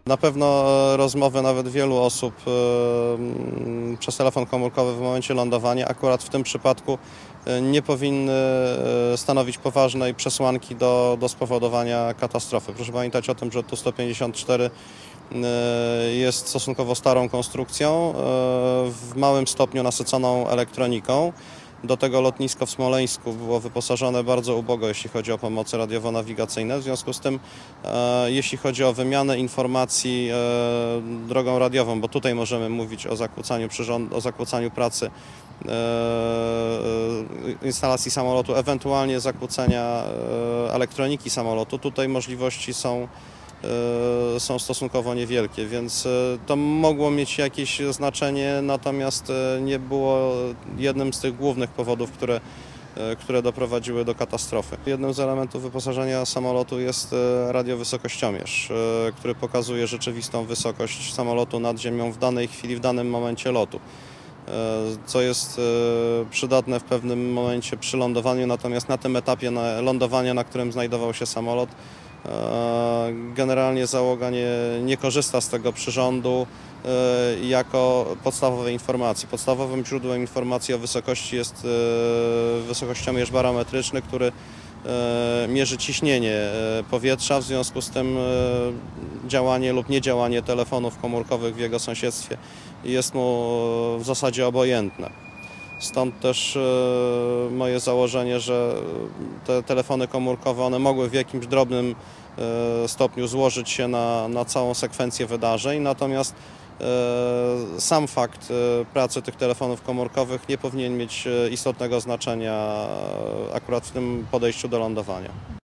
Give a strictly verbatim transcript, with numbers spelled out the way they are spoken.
Na pewno rozmowy nawet wielu osób przez telefon komórkowy w momencie lądowania akurat w tym przypadku nie powinny stanowić poważnej przesłanki do, do spowodowania katastrofy. Proszę pamiętać o tym, że Tu sto pięćdziesiąt cztery jest stosunkowo starą konstrukcją, w małym stopniu nasyconą elektroniką. Do tego lotnisko w Smoleńsku było wyposażone bardzo ubogo, jeśli chodzi o pomoce radiowo-nawigacyjne. W związku z tym, e, jeśli chodzi o wymianę informacji e, drogą radiową, bo tutaj możemy mówić o zakłócaniu, przyrząd, o zakłócaniu pracy e, e, instalacji samolotu, ewentualnie zakłócenia e, elektroniki samolotu, tutaj możliwości są są stosunkowo niewielkie, więc to mogło mieć jakieś znaczenie, natomiast nie było jednym z tych głównych powodów, które, które doprowadziły do katastrofy. Jednym z elementów wyposażenia samolotu jest radiowysokościomierz, który pokazuje rzeczywistą wysokość samolotu nad ziemią w danej chwili, w danym momencie lotu, co jest przydatne w pewnym momencie przy lądowaniu, natomiast na tym etapie lądowania, na którym znajdował się samolot, generalnie załoga nie, nie korzysta z tego przyrządu jako podstawowej informacji. Podstawowym źródłem informacji o wysokości jest wysokościomierz barometryczny, który mierzy ciśnienie powietrza, w związku z tym działanie lub niedziałanie telefonów komórkowych w jego sąsiedztwie jest mu w zasadzie obojętne. Stąd też moje założenie, że te telefony komórkowe one mogły w jakimś drobnym stopniu złożyć się na, na całą sekwencję wydarzeń, natomiast sam fakt pracy tych telefonów komórkowych nie powinien mieć istotnego znaczenia akurat w tym podejściu do lądowania.